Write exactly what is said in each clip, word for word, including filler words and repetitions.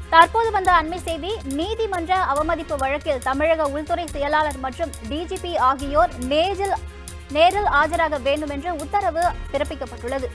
தற்போது வந்த அண்மை செய்தி, நீதிமன்ற அவமதிப்பு வழக்கில் தமிழக உள்துறை செயலாளர் மற்றும் டிஜிபி ஆகியோர் நேரில் நேரில் ஆஜராக வேண்டும் என்று உத்தரவு பிறப்பிக்கப்பட்டுள்ளது.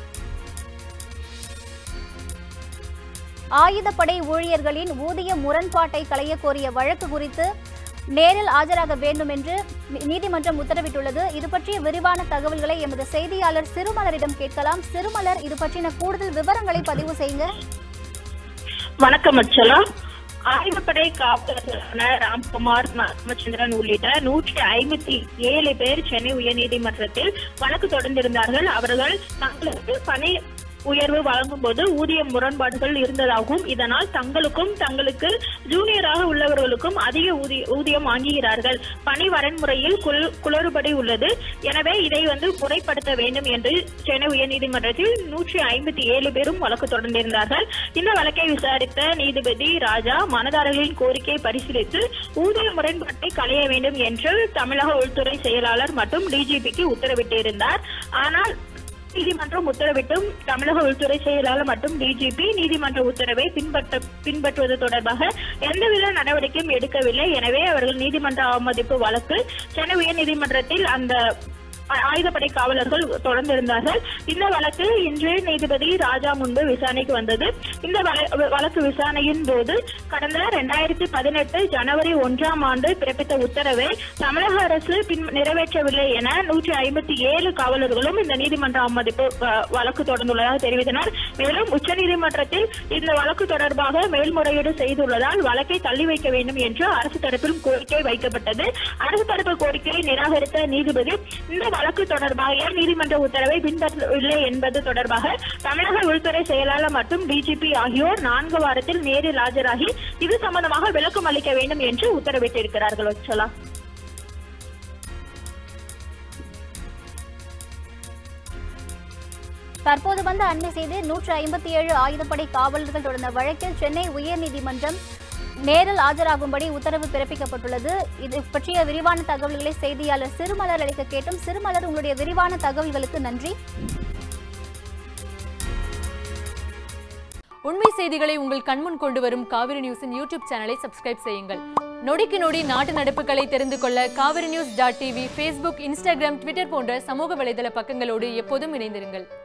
ஆயுதப்படை ஊழியர்களின் ஊதிய முரண்பாட்டை களைய கோரிய வழக்கு குறித்து நேரில் ஆஜராக வேண்டும் என்று நீதிமன்றம் உத்தரவிட்டுள்ளது. இது பற்றிய விரிவான தகவல்களை எமது செய்தியாளர் சிறுமலரிடம் கேட்கலாம். சிறுமலர், இது பற்றின கூடுதல் விவரங்களை பதிவு செய்யுங்க. வணக்கம் அச்சலா. ஆயுதப்படை காவலர்களான ராம்குமார், ராமச்சந்திரன் உள்ளிட்ட நூற்றி ஐம்பத்தி ஏழு பேர் சென்னை உயர்நீதிமன்றத்தில் வழக்கு தொடர்ந்திருந்தார்கள். அவர்கள் தங்களுக்கு பணி உயர்வு வழங்கும் போது ஊதிய முரண்பாடுகள் இருந்ததாகவும், இதனால் தங்களுக்கும் தங்களுக்கு ஜூனியராக உள்ளவர்களுக்கும் அதிக ஊதியம் வாங்குகிறார்கள், பணி வரன்முறையில் குளறுபடி உள்ளது, எனவே இதை வந்து முறைப்படுத்த வேண்டும் என்று சென்னை உயர்நீதிமன்றத்தில் நூற்றி ஐம்பத்தி ஏழு பேரும் வழக்கு தொடர்ந்திருந்தார்கள். இந்த வழக்கை விசாரித்த நீதிபதி ராஜா மனுதாரர்களின் கோரிக்கையை பரிசீலித்து ஊதிய முரண்பாட்டை களைய வேண்டும் என்று தமிழக உள்துறை செயலாளர் மற்றும் டிஜிபிக்கு உத்தரவிட்டிருந்தார். ஆனால் நீதிமன்றம் உத்தரவிட்டும் தமிழக உள்துறை செயலாளர் மற்றும் டிஜிபி நீதிமன்ற உத்தரவை பின்பற்ற பின்பற்றுவது தொடர்பாக எந்தவித நடவடிக்கையும் எடுக்கவில்லை. எனவே அவர்கள் நீதிமன்ற அவமதிப்பு வழக்கு சென்னை உயர்நீதிமன்றத்தில் அந்த ஆயுதப்படை காவலர்கள் தொடர்ந்திருந்தார்கள். இந்த வழக்கு இன்று நீதிபதி ராஜா முன்பு விசாரணைக்கு வந்தது. இந்த வழக்கு விசாரணையின் போது கடந்த இரண்டாயிரத்தி பதினெட்டு ஜனவரி ஒன்றாம் ஆண்டு பிறப்பித்த உத்தரவை தமிழக அரசு பின் நிறைவேற்றவில்லை என நூற்றி ஐம்பத்தி ஏழு காவலர்களும் இந்த நீதிமன்ற அவமதிப்பு வழக்கு தொடர்ந்துள்ளதாக தெரிவித்தனர். மேலும் உச்சநீதிமன்றத்தில் இந்த வழக்கு தொடர்பாக மேல்முறையீடு செய்துள்ளதால் வழக்கை தள்ளி வைக்க வேண்டும் என்று அரசு தரப்பிலும் கோரிக்கை வைக்கப்பட்டது. அரசு தரப்பு கோரிக்கையை நிராகரித்த நீதிபதி இந்த வழக்கு தொடர்பாக நீதிமன்ற உத்தரவை பின்பற்றவில்லை என்பது தொடர்பாக தமிழக உள்துறை செயலாளர் மற்றும் டிஜிபி ஆகியோர் நான்கு வாரத்தில் நேரில் ஆஜராகி இது சம்பந்தமாக விளக்கம் அளிக்க வேண்டும் என்று உத்தரவிட்டிருக்கிறார்கள். வச்சலா, தற்போது வந்த அண்மை செய்தி, நூற்று ஐம்பத்தி ஏழு ஆயுதப்படை காவலர்கள் தொடர்ந்த வழக்கில் சென்னை உயர்நீதிமன்றம் நேரில் ஆஜராகும்படி உத்தரவு பிறப்பிக்கப்பட்டுள்ளது. இது பற்றிய விரிவான தகவல்களை செய்தியாளர் சிறுமலர் அளிக்க கேட்டும். சிறுமலர், உங்களுடைய விரிவான தகவல்களுக்கு நன்றி. உண்மை செய்திகளை உங்கள் கண்முன் கொண்டு வரும் காவிரி நியூஸின் யூடியூப் சேனலை சப்ஸ்கிரைப் செய்யுங்கள். நொடிக்கு நொடி நாட்டு நடப்புகளை தெரிந்து கொள்ள Kaveri news dot TV, Facebook, Instagram, Twitter போன்ற சமூக வலைதள பக்கங்களோடு எப்போதும் இணைந்திருங்கள்.